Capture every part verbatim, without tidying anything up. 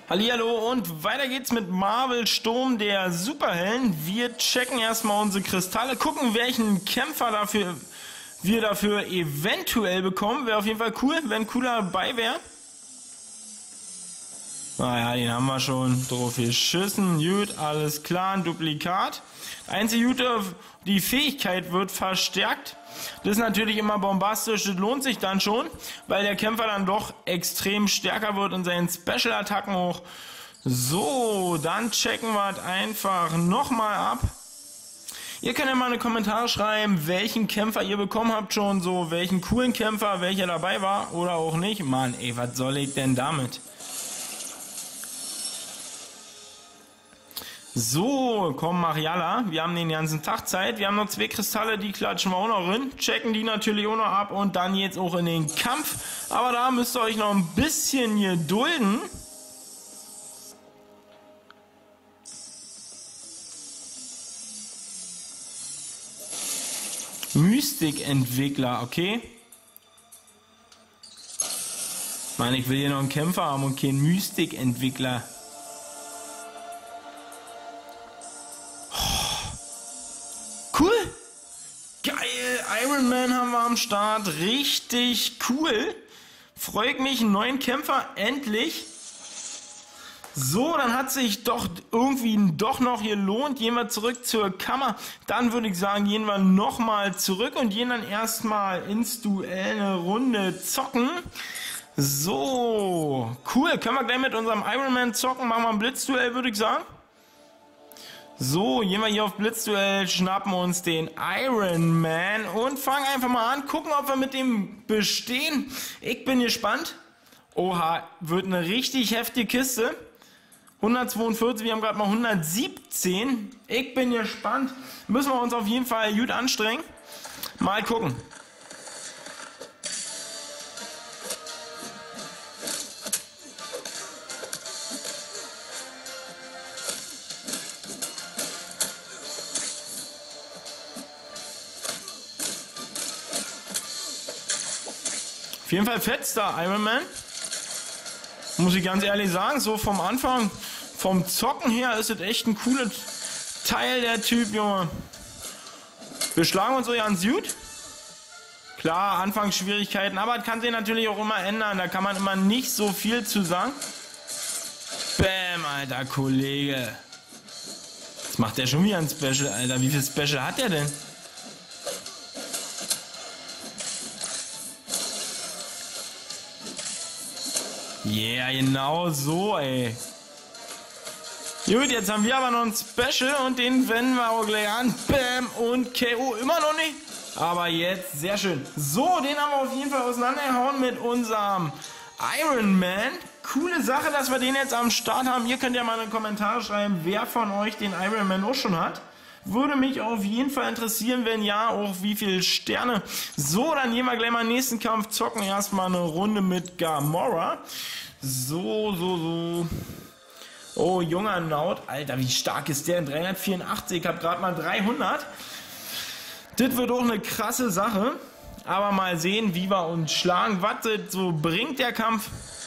Hallihallo und weiter geht's mit Marvel Sturm der Superhelden. Wir checken erstmal unsere Kristalle, gucken welchen Kämpfer dafür wir dafür eventuell bekommen. Wäre auf jeden Fall cool, wenn ein cooler dabei wäre. Naja, den haben wir schon drauf geschissen. Gut, alles klar, ein Duplikat. Einzige Gute, die Fähigkeit wird verstärkt. Das ist natürlich immer bombastisch, das lohnt sich dann schon, weil der Kämpfer dann doch extrem stärker wird in seinen Special-Attacken auch. So, dann checken wir es einfach nochmal ab. Ihr könnt ja mal in die Kommentare schreiben, welchen Kämpfer ihr bekommen habt schon, so welchen coolen Kämpfer, welcher dabei war oder auch nicht. Mann, ey, was soll ich denn damit? So, komm Mariala, wir haben den ganzen Tag Zeit, wir haben noch zwei Kristalle, die klatschen wir auch noch rein, checken die natürlich auch noch ab und dann jetzt auch in den Kampf, aber da müsst ihr euch noch ein bisschen gedulden. Mystik-Entwickler, okay? Ich meine, ich will hier noch einen Kämpfer haben und keinen Mystik-Entwickler. Cool! Geil! Iron Man haben wir am Start. Richtig cool. Freut mich, einen neuen Kämpfer. Endlich. So, dann hat sich doch irgendwie doch noch gelohnt. Gehen wir zurück zur Kammer. Dann würde ich sagen, gehen wir nochmal zurück und gehen dann erstmal ins Duell eine Runde zocken. So, cool. Können wir gleich mit unserem Iron Man zocken. Machen wir ein Blitzduell, würde ich sagen. So, gehen wir hier auf Blitzduell, schnappen uns den Iron Man und fangen einfach mal an, gucken, ob wir mit dem bestehen. Ich bin gespannt. Oha, wird eine richtig heftige Kiste. hundertzweiundvierzig, wir haben gerade mal hundertsiebzehn. Ich bin gespannt. Müssen wir uns auf jeden Fall gut anstrengen. Mal gucken. Auf jeden Fall fetzt da Iron Man. Muss ich ganz ehrlich sagen, so vom Anfang, vom Zocken her ist es echt ein cooles Teil, der Typ, Junge. Wir schlagen uns so ganz gut. Klar, Anfangsschwierigkeiten, aber es kann sich natürlich auch immer ändern. Da kann man immer nicht so viel zu sagen. Bäm, alter Kollege. Was macht der schon wieder ein Special, Alter? Wie viel Special hat der denn? Yeah, genau so, ey. Gut, jetzt haben wir aber noch ein Special und den wenden wir auch gleich an. Bam und K O. Immer noch nicht. Aber jetzt, sehr schön. So, den haben wir auf jeden Fall auseinandergehauen mit unserem Iron Man. Coole Sache, dass wir den jetzt am Start haben. Ihr könnt ja mal in den Kommentare schreiben, wer von euch den Iron Man auch schon hat. Würde mich auf jeden Fall interessieren, wenn ja, auch wie viele Sterne. So, dann gehen wir gleich mal in den nächsten Kampf, zocken erstmal eine Runde mit Gamora. So, so, so. Oh, junger Naut. Alter, wie stark ist der? dreihundertvierundachtzig, ich hab gerade mal dreihundert. Das wird auch eine krasse Sache. Aber mal sehen, wie wir uns schlagen. Was das so bringt, der Kampf.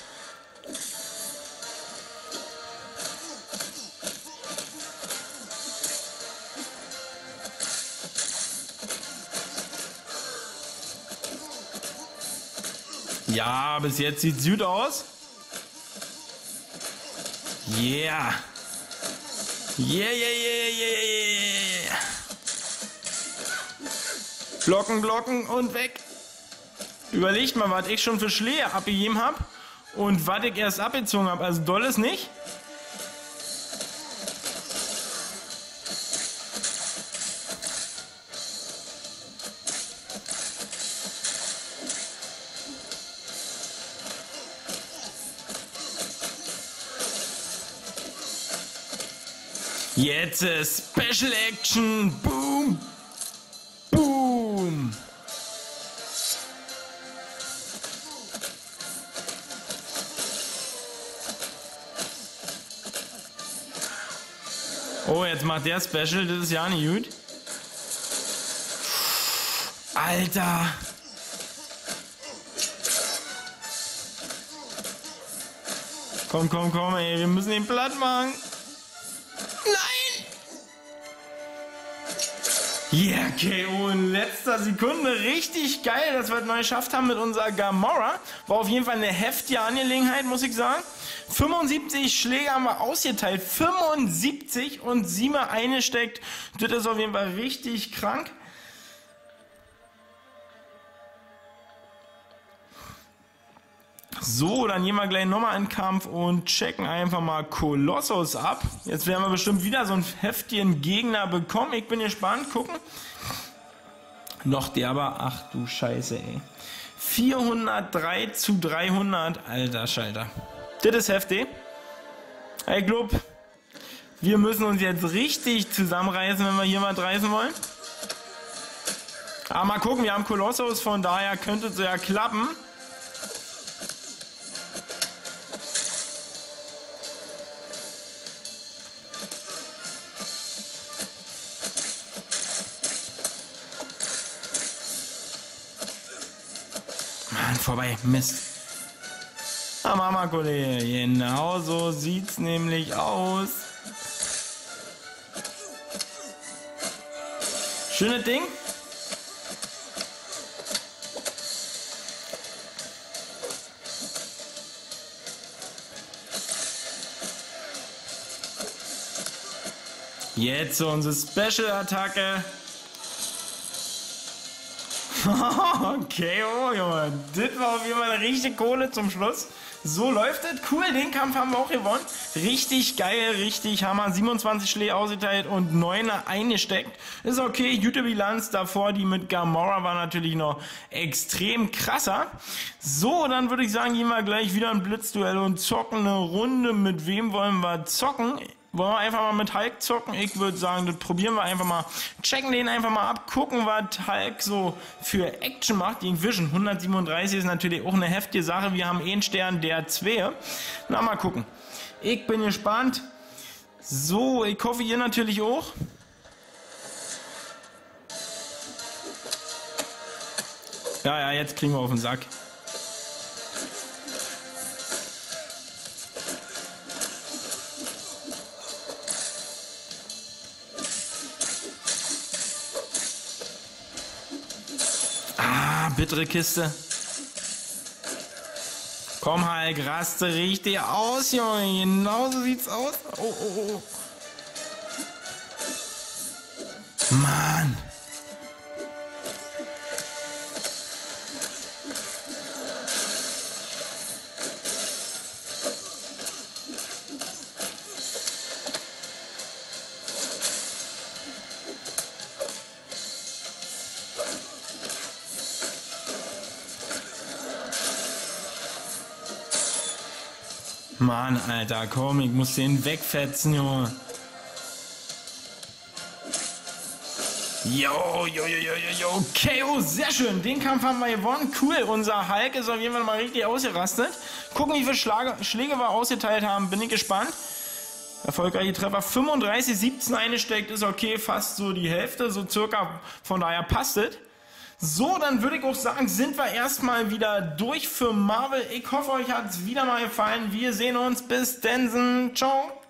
Ja, bis jetzt sieht es gut aus. Yeah. Yeah, yeah, yeah, yeah, yeah, yeah. Blocken, blocken und weg. Überlegt mal, was ich schon für Schläge abgegeben habe und was ich erst abgezogen habe. Also doll ist nicht. Jetzt äh, Special Action. Boom. Boom. Oh, jetzt macht der Special. Das ist ja nicht gut. Alter. Komm, komm, komm, ey, wir müssen ihn platt machen. Nein! Yeah, K O in letzter Sekunde. Richtig geil, dass wir es neu geschafft haben mit unserer Gamora. War auf jeden Fall eine heftige Angelegenheit, muss ich sagen. fünfundsiebzig Schläge haben wir ausgeteilt. fünfundsiebzig und sieben eingesteckt. Das ist auf jeden Fall richtig krank. So, dann gehen wir gleich nochmal in den Kampf und checken einfach mal Kolossus ab. Jetzt werden wir bestimmt wieder so einen heftigen Gegner bekommen. Ich bin gespannt, gucken. Noch derber, ach du Scheiße, ey. vierhundertdrei zu dreihundert, alter Schalter. Das ist heftig. Ich glaube, wir müssen uns jetzt richtig zusammenreißen, wenn wir hier mal reißen wollen. Aber mal gucken, wir haben Kolossus, von daher könnte es ja klappen. Mann, vorbei, Mist. Ah, Mama, Kollege, genau so sieht's nämlich aus. Schönes Ding. Jetzt so unsere Special-Attacke. Okay, oh Junge, das war auf jeden Fall eine richtige Kohle zum Schluss. So läuft es. Cool, den Kampf haben wir auch gewonnen. Richtig geil, richtig Hammer. siebenundzwanzig Schläge ausgeteilt und neuner eingesteckt. Ist okay, gute Bilanz. Davor die mit Gamora war natürlich noch extrem krasser. So, dann würde ich sagen, gehen wir gleich wieder ein Blitzduell und zocken eine Runde. Mit wem wollen wir zocken? Wollen wir einfach mal mit Hulk zocken? Ich würde sagen, das probieren wir einfach mal. Checken den einfach mal ab, gucken, was Hulk so für Action macht. Die Vision hundertsiebenunddreißig ist natürlich auch eine heftige Sache. Wir haben einen Stern, der zwei. Na, mal gucken. Ich bin gespannt. So, ich hoffe, ihr natürlich auch. Ja, ja, jetzt kriegen wir auf den Sack. Ah, bittere Kiste. Komm, Hulk, raste richtig aus, Junge. Genau so sieht's aus. Oh, oh, oh. Mann. Mann, Alter, komm, ich muss den wegfetzen, Junge. Jo, jo, jo, jo, jo, jo, K O, sehr schön, den Kampf haben wir gewonnen, cool, unser Hulk ist auf jeden Fall mal richtig ausgerastet. Gucken, wie viele Schlage, Schläge wir ausgeteilt haben, bin ich gespannt. Erfolgreiche Treffer, fünfunddreißig, siebzehn eingesteckt, ist okay, fast so die Hälfte, so circa, von daher passt es. So, dann würde ich auch sagen, sind wir erstmal wieder durch für Marvel. Ich hoffe, euch hat es wieder mal gefallen. Wir sehen uns. Bis dann. Ciao.